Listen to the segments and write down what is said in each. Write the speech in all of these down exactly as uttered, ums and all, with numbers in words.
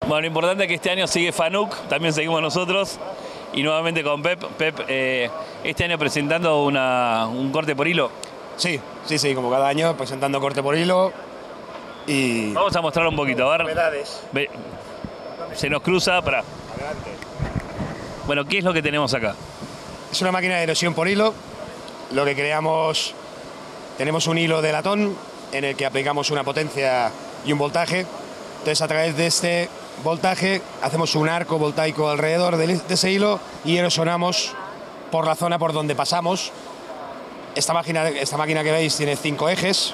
Bueno, lo importante es que este año sigue Fanuc, también seguimos nosotros, y nuevamente con Pep. Pep, eh, este año presentando una, un corte por hilo. Sí, sí, sí, como cada año, presentando corte por hilo y... Vamos a mostrar un poquito, a ver. Novedades. Ve, se nos cruza para... Adelante. Bueno, ¿qué es lo que tenemos acá? Es una máquina de erosión por hilo. Lo que creamos, tenemos un hilo de latón en el que aplicamos una potencia y un voltaje. Entonces, a través de este voltaje hacemos un arco voltaico alrededor de ese hilo y erosionamos por la zona por donde pasamos. Esta máquina, esta máquina que veis tiene cinco ejes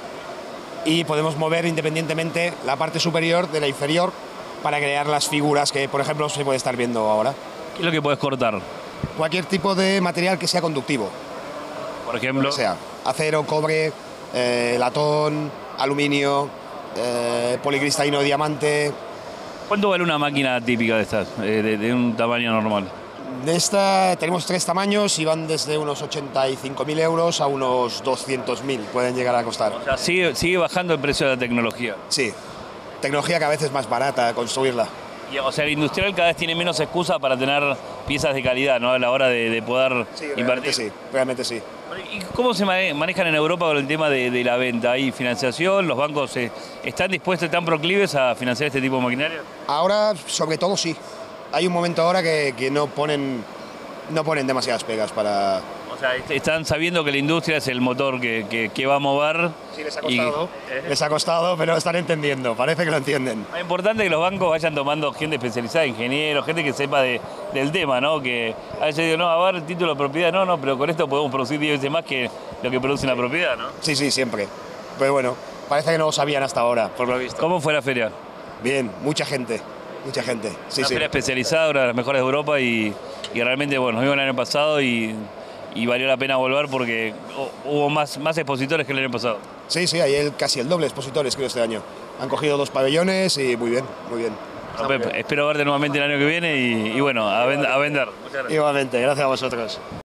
y podemos mover independientemente la parte superior de la inferior para crear las figuras que, por ejemplo, se puede estar viendo ahora. ¿Qué es lo que puedes cortar? Cualquier tipo de material que sea conductivo. Por ejemplo, O sea, acero, cobre, eh, latón, aluminio, eh, policristalino, diamante. ¿cuánto vale una máquina típica de estas, eh, de, de un tamaño normal? De esta tenemos tres tamaños y van desde unos ochenta y cinco mil euros a unos doscientos mil pueden llegar a costar. O sea, sigue, sigue bajando el precio de la tecnología. Sí, tecnología que a veces es más barata construirla. Y, o sea, el industrial cada vez tiene menos excusa para tener piezas de calidad, ¿no? A la hora de, de poder Sí, invertir. realmente sí, realmente sí. ¿Y cómo se mane- manejan en Europa con el tema de, de la venta? ¿Hay financiación? ¿Los bancos eh, están dispuestos, están proclives a financiar este tipo de maquinaria? Ahora, sobre todo, sí. Hay un momento ahora que, que no ponen no ponen demasiadas pegas para... O sea, est- están sabiendo que la industria es el motor que, que, que va a mover. Sí, les ha y- costado, les ha costado, pero están entendiendo, parece que lo entienden. Es importante que los bancos vayan tomando gente especializada, ingenieros, gente que sepa de, del tema, ¿no? Que a veces digo, no, a ver, título de propiedad, no, no, pero con esto podemos producir diez veces más que lo que produce una propiedad, ¿no? Sí, sí, siempre. Pero bueno, parece que no lo sabían hasta ahora, por lo visto. ¿Cómo fue la feria? Bien, mucha gente, mucha gente. Sí, Una sí. feria especializada, una de las mejores de Europa y, y realmente, bueno, nos vimos el año pasado y, y valió la pena volver porque hu- hubo más, más expositores que el año pasado. Sí, sí, hay el- casi el doble de expositores, creo, este año. Han cogido dos pabellones y muy bien, muy bien. Bueno, Pep, espero verte nuevamente el año que viene y, y bueno, a, ven- a vender. Muchas gracias. Igualmente, gracias a vosotros.